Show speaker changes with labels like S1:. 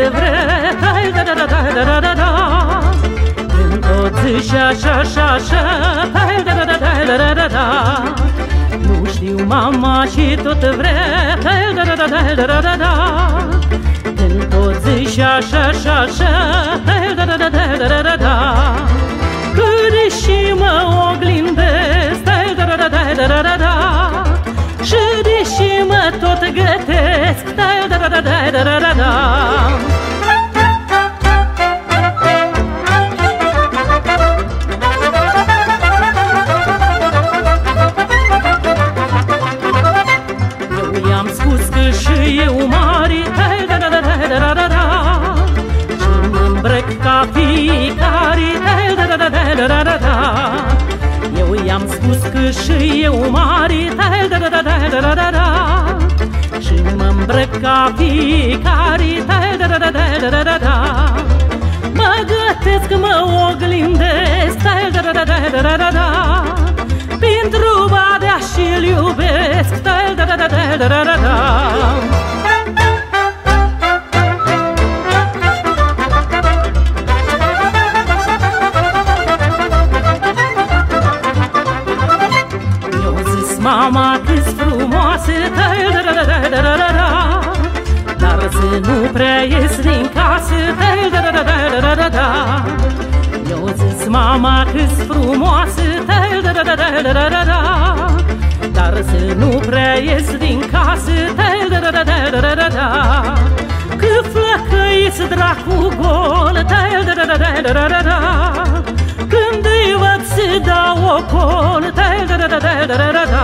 S1: vrea, da da da da da da da. Când tot zici așa, așa, așa, da da da da da da da. Nu știu mama și tot vrea, da da da da da da da. Când tot zici așa, așa, așa, da da da da da da da. Cât deși mă oglindesc, da da da da da da da. Și deși mă tot gătesc, da da da da da da da. Eu i-am spus că și eu mare, da da da da da da da. Și mă îmbrăc ca fiecare, da da da da da da da. Eu i-am spus că și eu mare, da da da da da da da. Și mă îmbrăc ca fiecare, da da da da da da da. Mă gătesc, mă oglindesc, da da da da da da da. Pentru badea și-l iubesc, da da da da da da da. Mama, cât-s frumoasă, da da da da da da da. Dar să nu prea ies din casă, da da da da da da da. Eu zis mama, cât-s frumoasă, da da da da da da da. Dar să nu prea ies din casă, da da da da da da da. Că flăcăiți dracu gol, da da da da da da da. Când îi văd să dau ocol, da da da da da da da.